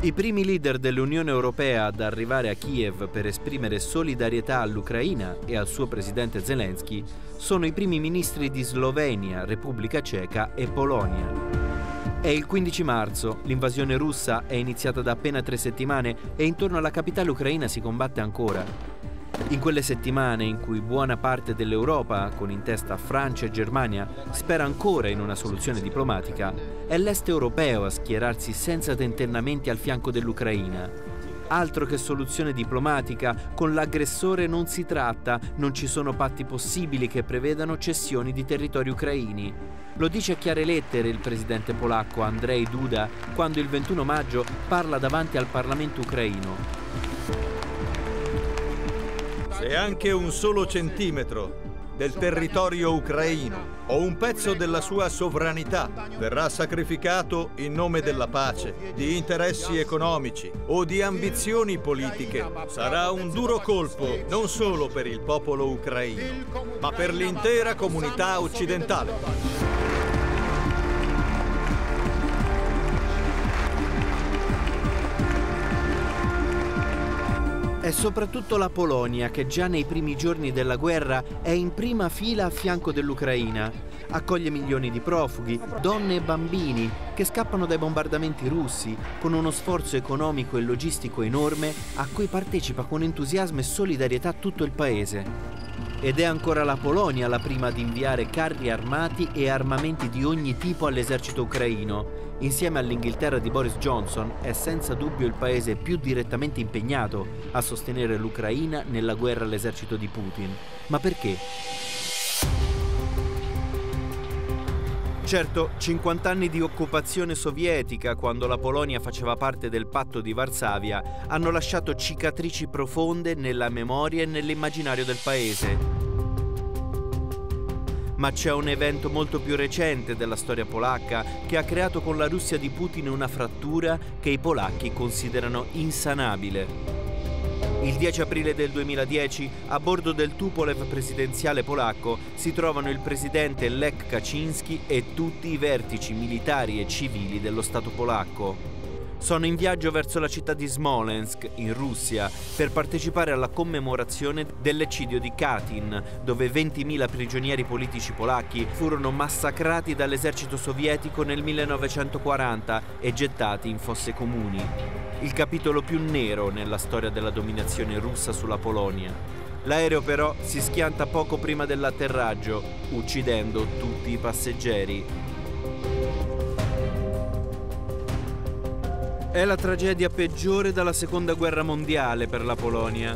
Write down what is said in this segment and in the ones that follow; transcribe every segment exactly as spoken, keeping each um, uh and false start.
I primi leader dell'Unione Europea ad arrivare a Kiev per esprimere solidarietà all'Ucraina e al suo presidente Zelensky sono i primi ministri di Slovenia, Repubblica Ceca e Polonia. È il quindici marzo, l'invasione russa è iniziata da appena tre settimane e intorno alla capitale ucraina si combatte ancora. In quelle settimane in cui buona parte dell'Europa, con in testa Francia e Germania, spera ancora in una soluzione diplomatica, è l'est europeo a schierarsi senza tentennamenti al fianco dell'Ucraina. Altro che soluzione diplomatica, con l'aggressore non si tratta, non ci sono patti possibili che prevedano cessioni di territori ucraini. Lo dice a chiare lettere il presidente polacco Andrzej Duda quando il ventuno maggio parla davanti al Parlamento ucraino. Se anche un solo centimetro del territorio ucraino o un pezzo della sua sovranità verrà sacrificato in nome della pace, di interessi economici o di ambizioni politiche, sarà un duro colpo non solo per il popolo ucraino, ma per l'intera comunità occidentale. È soprattutto la Polonia che già nei primi giorni della guerra è in prima fila a fianco dell'Ucraina. Accoglie milioni di profughi, donne e bambini che scappano dai bombardamenti russi con uno sforzo economico e logistico enorme a cui partecipa con entusiasmo e solidarietà tutto il paese. Ed è ancora la Polonia la prima ad inviare carri armati e armamenti di ogni tipo all'esercito ucraino. Insieme all'Inghilterra di Boris Johnson è senza dubbio il paese più direttamente impegnato a sostenere l'Ucraina nella guerra all'esercito di Putin. Ma perché? Certo, cinquanta anni di occupazione sovietica, quando la Polonia faceva parte del patto di Varsavia, hanno lasciato cicatrici profonde nella memoria e nell'immaginario del paese. Ma c'è un evento molto più recente della storia polacca che ha creato con la Russia di Putin una frattura che i polacchi considerano insanabile. Il dieci aprile del duemiladieci, a bordo del Tupolev presidenziale polacco, si trovano il presidente Lech Kaczynski e tutti i vertici militari e civili dello Stato polacco. Sono in viaggio verso la città di Smolensk, in Russia, per partecipare alla commemorazione dell'eccidio di Katyn, dove ventimila prigionieri politici polacchi furono massacrati dall'esercito sovietico nel millenovecentoquaranta e gettati in fosse comuni. Il capitolo più nero nella storia della dominazione russa sulla Polonia. L'aereo però si schianta poco prima dell'atterraggio, uccidendo tutti i passeggeri. È la tragedia peggiore dalla seconda guerra mondiale per la Polonia.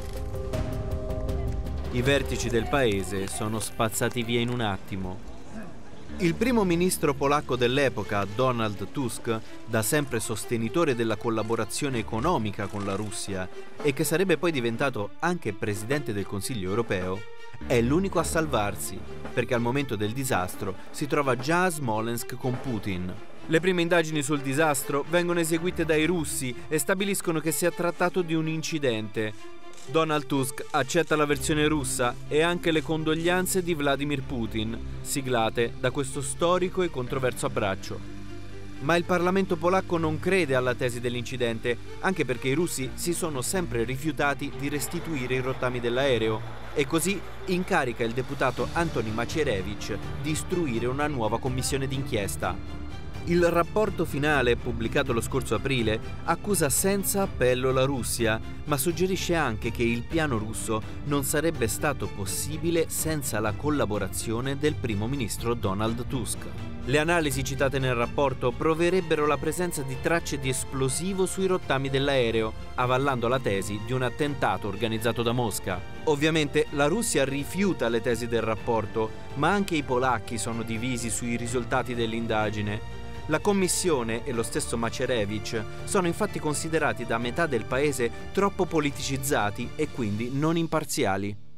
I vertici del paese sono spazzati via in un attimo. Il primo ministro polacco dell'epoca, Donald Tusk, da sempre sostenitore della collaborazione economica con la Russia e che sarebbe poi diventato anche presidente del Consiglio europeo, è l'unico a salvarsi, perché al momento del disastro si trova già a Smolensk con Putin. Le prime indagini sul disastro vengono eseguite dai russi e stabiliscono che si è trattato di un incidente. Donald Tusk accetta la versione russa e anche le condoglianze di Vladimir Putin, siglate da questo storico e controverso abbraccio. Ma il Parlamento polacco non crede alla tesi dell'incidente, anche perché i russi si sono sempre rifiutati di restituire i rottami dell'aereo, e così incarica il deputato Antoni Macierewicz di istruire una nuova commissione d'inchiesta. Il rapporto finale, pubblicato lo scorso aprile, accusa senza appello la Russia, ma suggerisce anche che il piano russo non sarebbe stato possibile senza la collaborazione del primo ministro Donald Tusk. Le analisi citate nel rapporto proverebbero la presenza di tracce di esplosivo sui rottami dell'aereo, avallando la tesi di un attentato organizzato da Mosca. Ovviamente la Russia rifiuta le tesi del rapporto, ma anche i polacchi sono divisi sui risultati dell'indagine. La commissione e lo stesso Macierewicz sono infatti considerati da metà del paese troppo politicizzati e quindi non imparziali.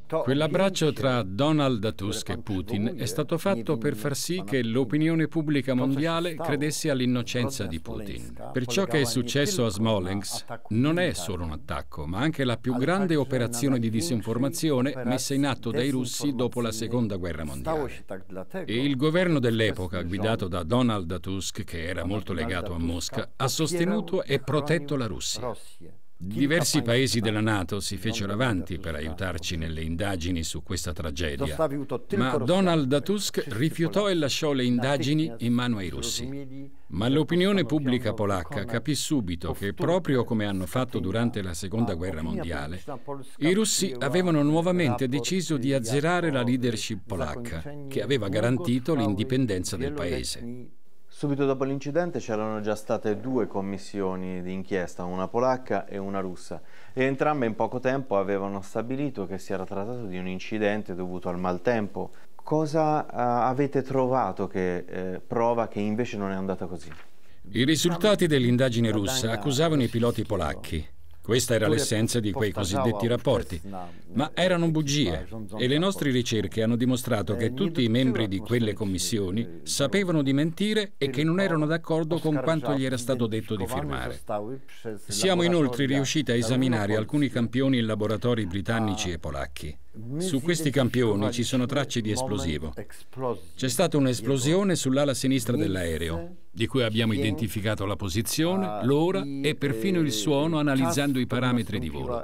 Quell'abbraccio tra Donald Tusk e Putin è stato fatto per far sì che l'opinione pubblica mondiale credesse all'innocenza di Putin. Per ciò che è successo a Smolensk non è solo un attacco, ma anche la più grande operazione di disinformazione messa in atto dai russi dopo la Seconda Guerra Mondiale. E il governo dell'epoca, guidato da Donald Tusk, che era molto legato a Mosca, ha sostenuto e protetto la Russia. Diversi paesi della NATO si fecero avanti per aiutarci nelle indagini su questa tragedia, ma Donald Tusk rifiutò e lasciò le indagini in mano ai russi. Ma l'opinione pubblica polacca capì subito che, proprio come hanno fatto durante la Seconda Guerra Mondiale, i russi avevano nuovamente deciso di azzerare la leadership polacca, che aveva garantito l'indipendenza del paese. Subito dopo l'incidente c'erano già state due commissioni di inchiesta, una polacca e una russa, e entrambe in poco tempo avevano stabilito che si era trattato di un incidente dovuto al maltempo. Cosa uh, avete trovato che eh, prova che invece non è andata così? I risultati dell'indagine russa accusavano i piloti polacchi. Questa era l'essenza di quei cosiddetti rapporti, ma erano bugie e le nostre ricerche hanno dimostrato che tutti i membri di quelle commissioni sapevano di mentire e che non erano d'accordo con quanto gli era stato detto di firmare. Siamo inoltre riusciti a esaminare alcuni campioni in laboratori britannici e polacchi. Su questi campioni ci sono tracce di esplosivo. C'è stata un'esplosione sull'ala sinistra dell'aereo, di cui abbiamo identificato la posizione, l'ora e perfino il suono analizzando i parametri di volo.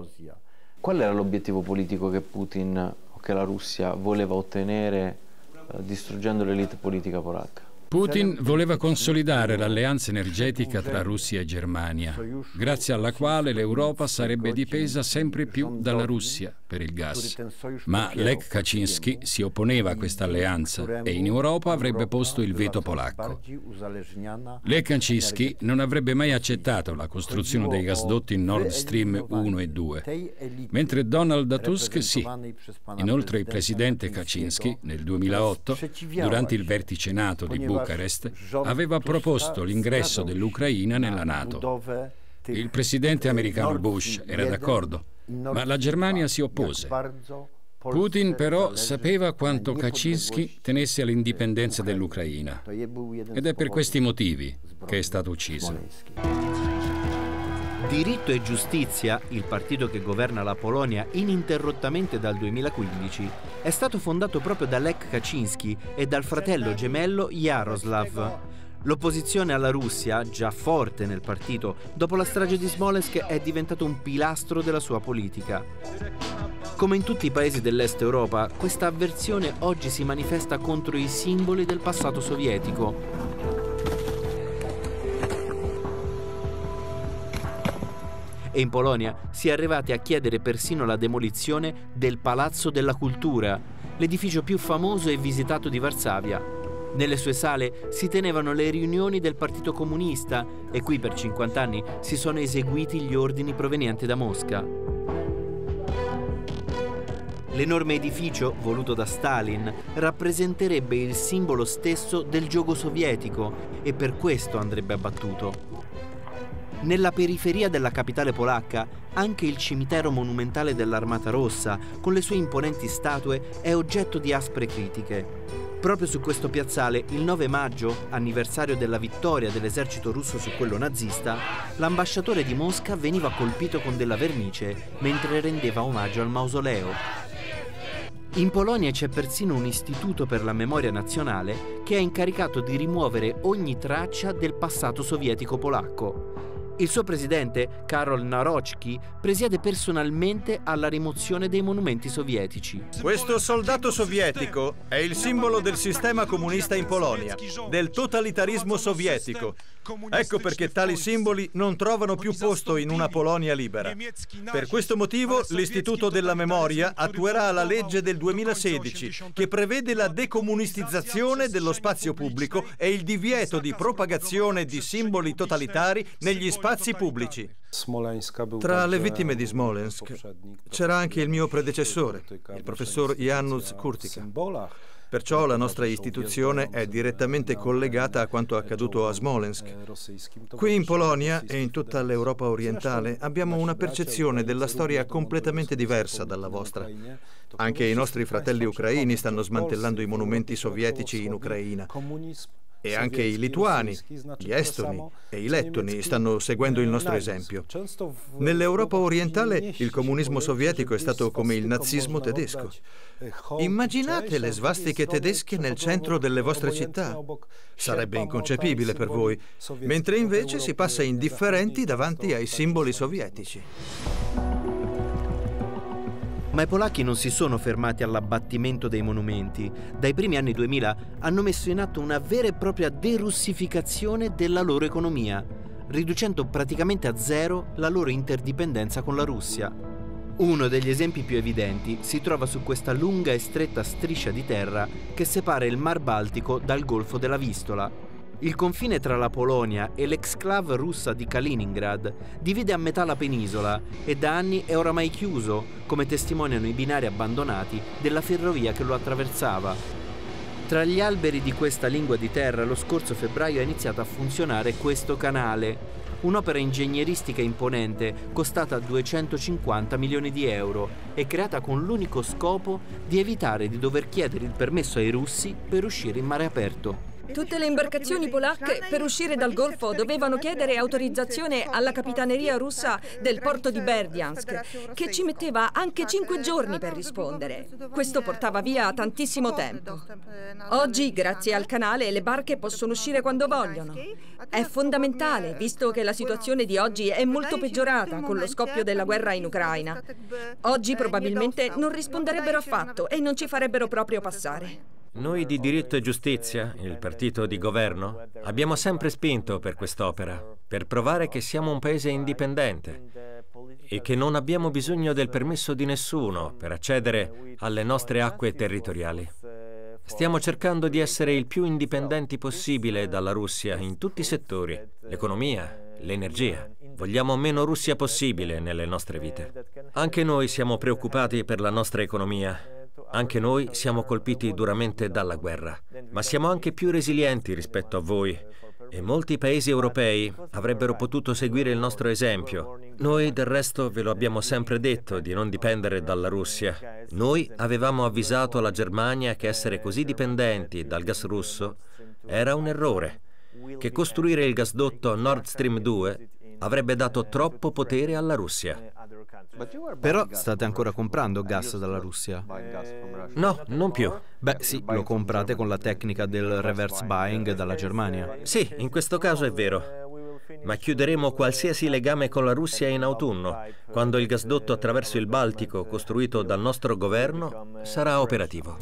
Qual era l'obiettivo politico che Putin o che la Russia voleva ottenere eh, distruggendo l'elite politica polacca? Putin voleva consolidare l'alleanza energetica tra Russia e Germania, grazie alla quale l'Europa sarebbe dipesa sempre più dalla Russia per il gas. Ma Lech Kaczynski si opponeva a questa alleanza e in Europa avrebbe posto il veto polacco. Lech Kaczynski non avrebbe mai accettato la costruzione dei gasdotti Nord Stream uno e due, mentre Donald Tusk sì. Inoltre il presidente Kaczynski nel duemilaotto, durante il vertice NATO di Bucarest, aveva proposto l'ingresso dell'Ucraina nella NATO. Il presidente americano Bush era d'accordo, ma la Germania si oppose. Putin però sapeva quanto Kaczynski tenesse all'indipendenza dell'Ucraina ed è per questi motivi che è stato ucciso. Diritto e Giustizia, il partito che governa la Polonia ininterrottamente dal duemilaquindici, è stato fondato proprio da Lech Kaczynski e dal fratello gemello Jaroslav. L'opposizione alla Russia, già forte nel partito, dopo la strage di Smolensk è diventato un pilastro della sua politica. Come in tutti i paesi dell'Est Europa, questa avversione oggi si manifesta contro i simboli del passato sovietico. E in Polonia si è arrivati a chiedere persino la demolizione del Palazzo della Cultura, l'edificio più famoso e visitato di Varsavia. Nelle sue sale si tenevano le riunioni del Partito Comunista e qui per cinquanta anni si sono eseguiti gli ordini provenienti da Mosca. L'enorme edificio, voluto da Stalin, rappresenterebbe il simbolo stesso del giogo sovietico e per questo andrebbe abbattuto. Nella periferia della capitale polacca, anche il cimitero monumentale dell'Armata Rossa, con le sue imponenti statue, è oggetto di aspre critiche. Proprio su questo piazzale, il nove maggio, anniversario della vittoria dell'esercito russo su quello nazista, l'ambasciatore di Mosca veniva colpito con della vernice mentre rendeva omaggio al mausoleo. In Polonia c'è persino un istituto per la memoria nazionale che è incaricato di rimuovere ogni traccia del passato sovietico polacco. Il suo presidente, Karol Nawrocki, presiede personalmente alla rimozione dei monumenti sovietici. Questo soldato sovietico è il simbolo del sistema comunista in Polonia, del totalitarismo sovietico. Ecco perché tali simboli non trovano più posto in una Polonia libera. Per questo motivo l'Istituto della Memoria attuerà la legge del duemilasedici che prevede la decomunistizzazione dello spazio pubblico e il divieto di propagazione di simboli totalitari negli spazi pubblici. Tra le vittime di Smolensk c'era anche il mio predecessore, il professor Janusz Kurtyka. Perciò la nostra istituzione è direttamente collegata a quanto accaduto a Smolensk. Qui in Polonia e in tutta l'Europa orientale abbiamo una percezione della storia completamente diversa dalla vostra. Anche i nostri fratelli ucraini stanno smantellando i monumenti sovietici in Ucraina. E anche i lituani, gli estoni e i lettoni stanno seguendo il nostro esempio. Nell'Europa orientale il comunismo sovietico è stato come il nazismo tedesco. Immaginate le svastiche tedesche nel centro delle vostre città. Sarebbe inconcepibile per voi, mentre invece si passa indifferenti davanti ai simboli sovietici. Ma i polacchi non si sono fermati all'abbattimento dei monumenti. Dai primi anni duemila hanno messo in atto una vera e propria derussificazione della loro economia, riducendo praticamente a zero la loro interdipendenza con la Russia. Uno degli esempi più evidenti si trova su questa lunga e stretta striscia di terra che separa il Mar Baltico dal Golfo della Vistola. Il confine tra la Polonia e l'exclave russa di Kaliningrad divide a metà la penisola e da anni è oramai chiuso, come testimoniano i binari abbandonati della ferrovia che lo attraversava. Tra gli alberi di questa lingua di terra lo scorso febbraio è iniziato a funzionare questo canale, un'opera ingegneristica imponente costata duecentocinquanta milioni di euro e creata con l'unico scopo di evitare di dover chiedere il permesso ai russi per uscire in mare aperto. Tutte le imbarcazioni polacche per uscire dal Golfo dovevano chiedere autorizzazione alla capitaneria russa del porto di Berdiansk, che ci metteva anche cinque giorni per rispondere. Questo portava via tantissimo tempo. Oggi, grazie al canale, le barche possono uscire quando vogliono. È fondamentale, visto che la situazione di oggi è molto peggiorata con lo scoppio della guerra in Ucraina. Oggi probabilmente non risponderebbero affatto e non ci farebbero proprio passare. Noi di Diritto e Giustizia, il partito di governo, abbiamo sempre spinto per quest'opera, per provare che siamo un paese indipendente e che non abbiamo bisogno del permesso di nessuno per accedere alle nostre acque territoriali. Stiamo cercando di essere il più indipendenti possibile dalla Russia in tutti i settori, l'economia, l'energia. Vogliamo meno Russia possibile nelle nostre vite. Anche noi siamo preoccupati per la nostra economia. Anche noi siamo colpiti duramente dalla guerra, ma siamo anche più resilienti rispetto a voi e molti paesi europei avrebbero potuto seguire il nostro esempio. Noi del resto ve lo abbiamo sempre detto di non dipendere dalla Russia. Noi avevamo avvisato la Germania che essere così dipendenti dal gas russo era un errore, che costruire il gasdotto Nord Stream due avrebbe dato troppo potere alla Russia. Però state ancora comprando gas dalla Russia? No, non più. Beh sì, lo comprate con la tecnica del reverse buying dalla Germania. Sì, in questo caso è vero. Ma chiuderemo qualsiasi legame con la Russia in autunno, quando il gasdotto attraverso il Baltico, costruito dal nostro governo, sarà operativo.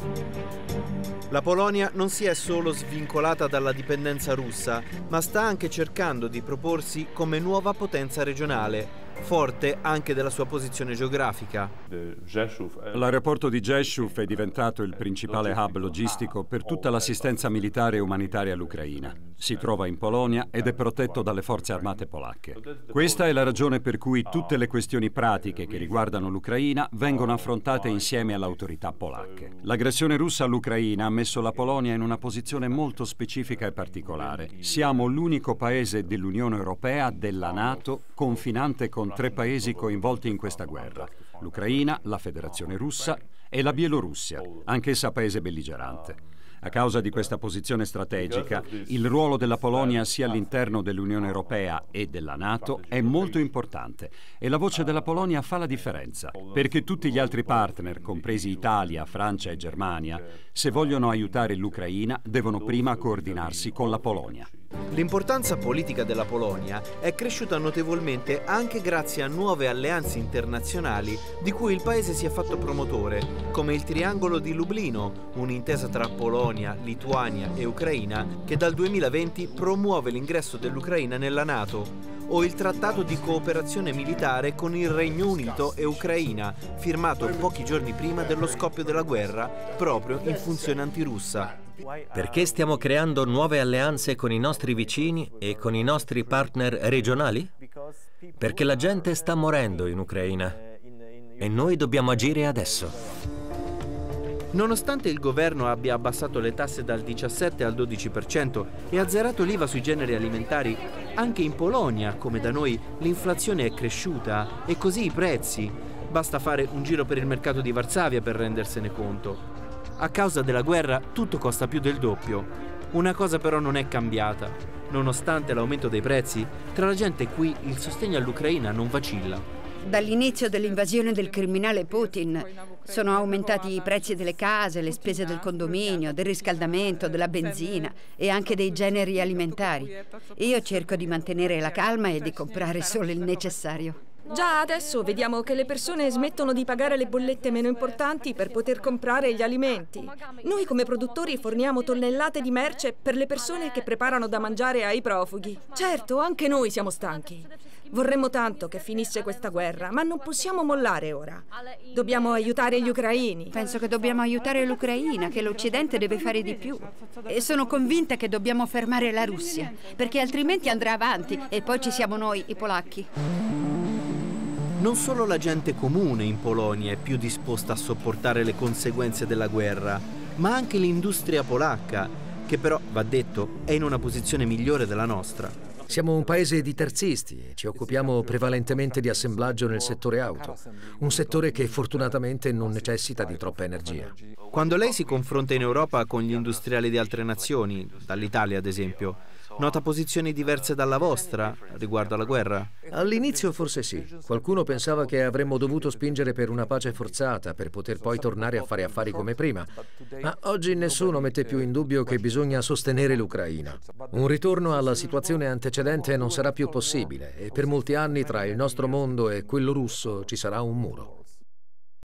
La Polonia non si è solo svincolata dalla dipendenza russa, ma sta anche cercando di proporsi come nuova potenza regionale, forte anche della sua posizione geografica. L'aeroporto di Rzeszów è diventato il principale hub logistico per tutta l'assistenza militare e umanitaria all'Ucraina. Si trova in Polonia ed è protetto dalle forze armate polacche. Questa è la ragione per cui tutte le questioni pratiche che riguardano l'Ucraina vengono affrontate insieme alle autorità polacche. L'aggressione russa all'Ucraina ha messo la Polonia in una posizione molto specifica e particolare. Siamo l'unico paese dell'Unione Europea, della NATO, confinante con tre paesi coinvolti in questa guerra: l'Ucraina, la Federazione Russa e la Bielorussia, anch'essa paese belligerante. A causa di questa posizione strategica, il ruolo della Polonia sia all'interno dell'Unione Europea e della NATO è molto importante e la voce della Polonia fa la differenza, perché tutti gli altri partner, compresi Italia, Francia e Germania, se vogliono aiutare l'Ucraina, devono prima coordinarsi con la Polonia. L'importanza politica della Polonia è cresciuta notevolmente anche grazie a nuove alleanze internazionali di cui il paese si è fatto promotore, come il Triangolo di Lublino, un'intesa tra Polonia, Lituania e Ucraina che dal duemilaventi promuove l'ingresso dell'Ucraina nella NATO, o il Trattato di cooperazione militare con il Regno Unito e Ucraina, firmato pochi giorni prima dello scoppio della guerra, proprio in funzione antirussa. Perché stiamo creando nuove alleanze con i nostri vicini e con i nostri partner regionali? Perché la gente sta morendo in Ucraina e noi dobbiamo agire adesso. Nonostante il governo abbia abbassato le tasse dal diciassette al dodici per cento e azzerato l'I V A sui generi alimentari, anche in Polonia, come da noi, l'inflazione è cresciuta e così i prezzi. Basta fare un giro per il mercato di Varsavia per rendersene conto. A causa della guerra tutto costa più del doppio. Una cosa però non è cambiata. Nonostante l'aumento dei prezzi, tra la gente qui il sostegno all'Ucraina non vacilla. Dall'inizio dell'invasione del criminale Putin sono aumentati i prezzi delle case, le spese del condominio, del riscaldamento, della benzina e anche dei generi alimentari. Io cerco di mantenere la calma e di comprare solo il necessario. Già adesso vediamo che le persone smettono di pagare le bollette meno importanti per poter comprare gli alimenti. Noi come produttori forniamo tonnellate di merce per le persone che preparano da mangiare ai profughi. Certo, anche noi siamo stanchi. Vorremmo tanto che finisse questa guerra, ma non possiamo mollare ora. Dobbiamo aiutare gli ucraini. Penso che dobbiamo aiutare l'Ucraina, che l'Occidente deve fare di più. E sono convinta che dobbiamo fermare la Russia, perché altrimenti andrà avanti e poi ci siamo noi, i polacchi. Non solo la gente comune in Polonia è più disposta a sopportare le conseguenze della guerra, ma anche l'industria polacca, che però, va detto, è in una posizione migliore della nostra. Siamo un paese di terzisti e ci occupiamo prevalentemente di assemblaggio nel settore auto, un settore che fortunatamente non necessita di troppa energia. Quando lei si confronta in Europa con gli industriali di altre nazioni, dall'Italia ad esempio, nota posizioni diverse dalla vostra riguardo alla guerra? All'inizio forse sì. Qualcuno pensava che avremmo dovuto spingere per una pace forzata per poter poi tornare a fare affari come prima. Ma oggi nessuno mette più in dubbio che bisogna sostenere l'Ucraina. Un ritorno alla situazione antecedente non sarà più possibile e per molti anni tra il nostro mondo e quello russo ci sarà un muro.